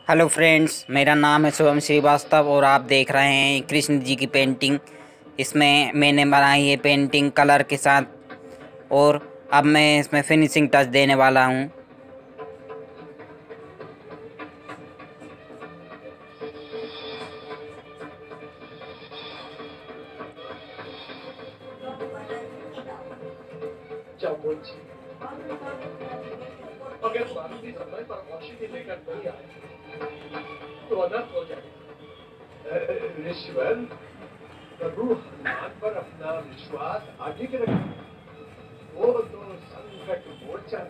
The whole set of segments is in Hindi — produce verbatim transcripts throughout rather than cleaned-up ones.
हेलो फ्रेंड्स, मेरा नाम है शुभम श्रीवास्तव और आप देख रहे हैं कृष्ण जी की पेंटिंग। इसमें मैंने बनाई है पेंटिंग कलर के साथ और अब मैं इसमें फिनिशिंग टच देने वाला हूं। अगर मारुति समय पर औषधि लेकर नहीं आए तो अनर्थ हो जाएगा। ईश्वर प्रभु हनुमान पर अपना विश्वास आगे के रखें। वो तो संकट मोचन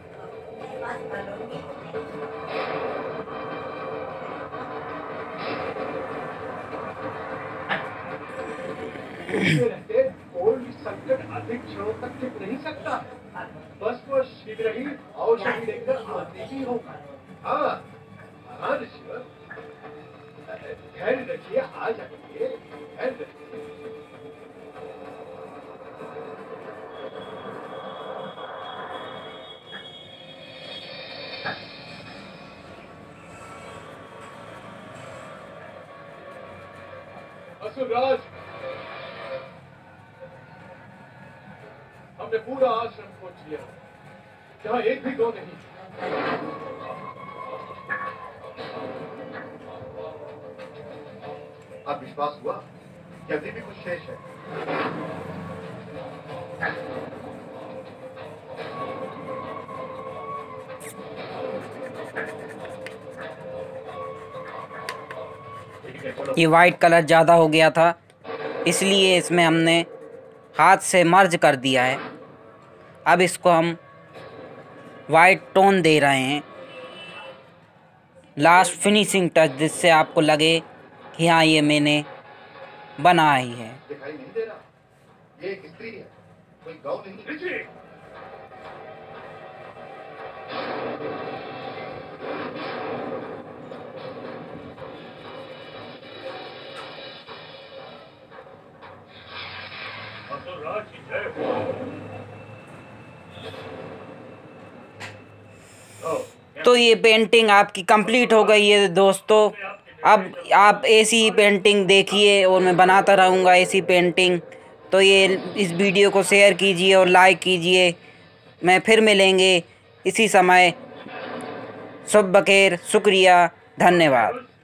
रहते कोई संकट अधिक क्षणों तक टिक नहीं सकता। बस वो शीघ्र ही औषधि लेकर आती ही होगा। हाँ हाँ ऋषिवर, धैर्य रखिए, आ जाएंगे। धैर्य रखिए। असुरराज, हमने पूरा आश्रम खोज लिया, जहाँ एक भी गौ नहीं। अब विश्वास हुआ कि अभी भी कुछ शेष है। ये वाइट कलर ज़्यादा हो गया था, इसलिए इसमें हमने हाथ से मर्ज कर दिया है। अब इसको हम वाइट टोन दे रहे हैं, लास्ट फिनिशिंग टच, जिससे आपको लगे कि हाँ ये मैंने बनाई है। दिखाई नहीं दे रहा, ये एक स्त्री है, कोई गौ नहीं। तो ये पेंटिंग आपकी कंप्लीट हो गई है दोस्तों। अब आप ऐसी पेंटिंग देखिए और मैं बनाता रहूँगा ऐसी पेंटिंग। तो ये इस वीडियो को शेयर कीजिए और लाइक कीजिए। मैं फिर मिलेंगे इसी समय। शुभ बखेर, शुक्रिया, धन्यवाद।